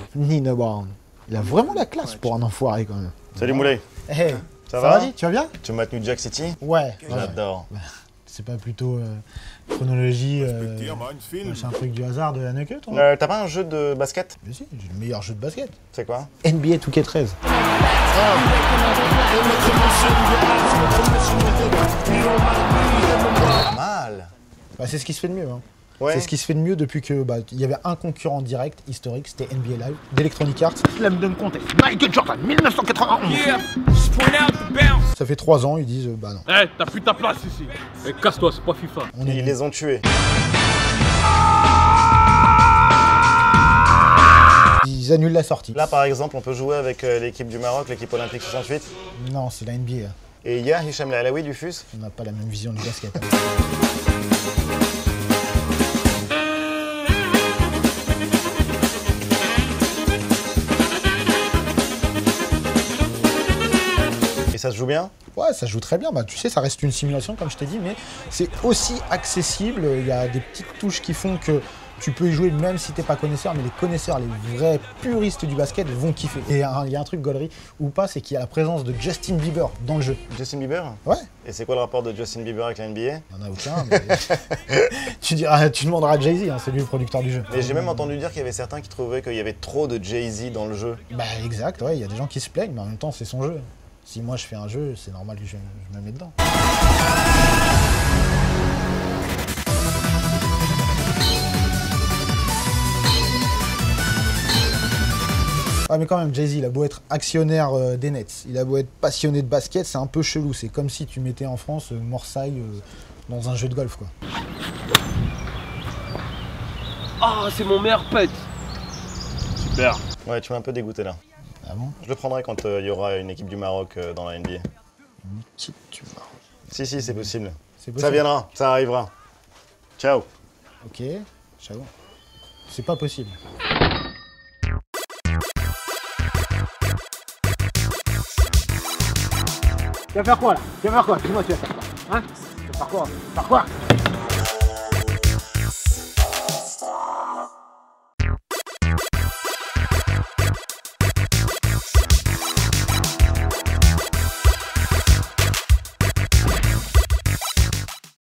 Nino Brown. Il a vraiment la classe pour un enfoiré quand même. Salut Moulay. Hey, ça va tu vas bien? Tu mates New Jack City? Ouais. J'adore. C'est pas plutôt chronologie, c'est un truc du hasard de la Nucket? T'as pas un jeu de basket? Mais si, j'ai le meilleur jeu de basket. C'est quoi? NBA 2K13. Pas mal. Bah, c'est ce qui se fait de mieux. Hein. Ouais. C'est ce qui se fait de mieux depuis que il y avait un concurrent direct historique, c'était NBA Live, d'Electronic Arts. Slam Dunk Contest, Michael Jordan, 1991. Yeah. Ça fait 3 ans, ils disent bah non. Eh, hey, t'as plus ta place ici. Et casse-toi, c'est pas FIFA. Ils les ont tués. Ils annulent la sortie. Là par exemple, on peut jouer avec l'équipe du Maroc, l'équipe olympique 68. Non, c'est la NBA. Là. Et il y a Hicham Alaoui du FUS. On n'a pas la même vision du basket. Hein. Et ça se joue bien? Ouais, ça joue très bien. Bah, tu sais, ça reste une simulation, comme je t'ai dit, mais c'est aussi accessible. Il y a des petites touches qui font que tu peux y jouer même si t'es pas connaisseur, mais les connaisseurs, les vrais puristes du basket vont kiffer. Et il y a un truc gaulerie ou pas, c'est qu'il y a la présence de Justin Bieber dans le jeu. Justin Bieber? Ouais. Et c'est quoi le rapport de Justin Bieber avec la NBA? Il n'y en a aucun, mais tu demanderas à Jay-Z, hein, c'est lui le producteur du jeu. Mais j'ai même entendu dire qu'il y avait certains qui trouvaient qu'il y avait trop de Jay-Z dans le jeu. Bah exact, ouais, il y a des gens qui se plaignent, mais en même temps c'est son jeu. Si moi je fais un jeu, c'est normal que je me mets dedans. Ah mais quand même, Jay-Z, il a beau être actionnaire des Nets, il a beau être passionné de basket, c'est un peu chelou. C'est comme si tu mettais en France Morsaille dans un jeu de golf, quoi. Ah, c'est mon meilleur pote. Super. Ouais, tu m'as un peu dégoûté là. Ah bon? Je le prendrai quand il y aura une équipe du Maroc dans la NBA. Une équipe du Maroc. Si, c'est possible. C'est possible. Ça viendra, ça arrivera. Ciao. Ok, ciao. C'est pas possible. Tu vas faire quoi là? Tu vas faire quoi? Dis-moi, tu vas faire quoi? Hein? Tu vas faire quoi? Tu vas faire quoi?